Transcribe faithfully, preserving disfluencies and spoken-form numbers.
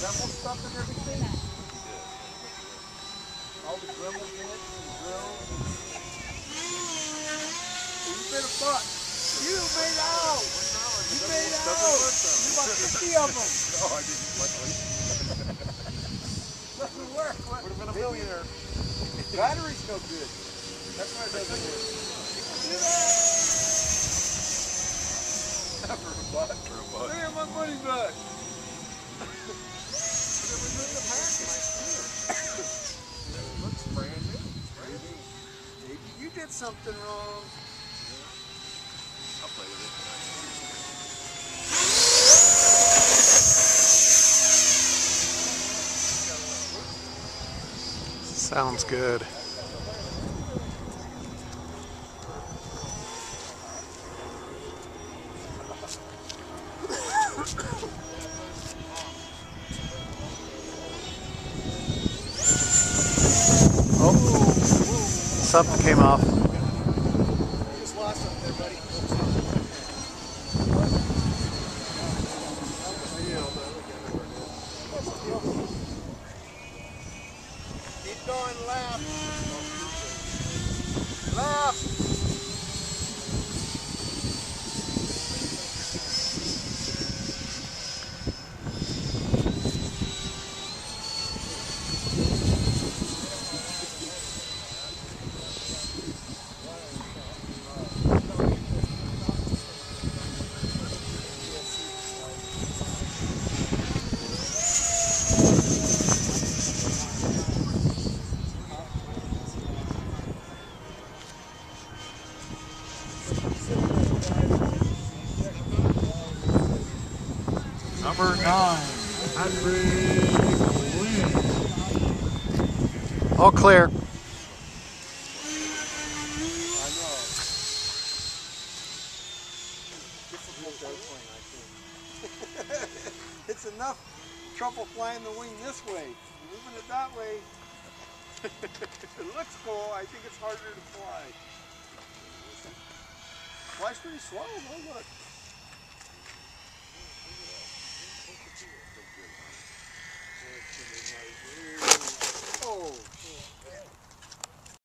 Dremel stuff and everything? All the Dremel bits and drills. You better fuck. You made out! You made out! You bought fifty of them! No, I didn't, luckily. Doesn't work. Would have been a millionaire. Battery's no good. That's why it doesn't work. You can do that! For a buck. For a buck. Look at my money back. It was in the package. It looks brand new. Brand new. Maybe you did something wrong. I'll play with it. Sounds good. Oh, something came off. Just lost something there, buddy. Keep going left. Left. Number nine, Patrick Lynn. All clear. I know. Difficult airplane, I think. It's enough trouble flying the wing this way. Moving it that way, it looks cool. I think it's harder to fly. Flies pretty slow, though, look.